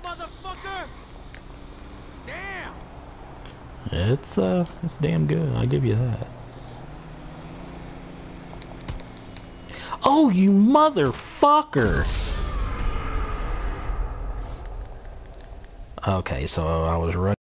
motherfucker! Damn! It's damn good. I'll give you that. Oh, you motherfucker! Okay, so I was right.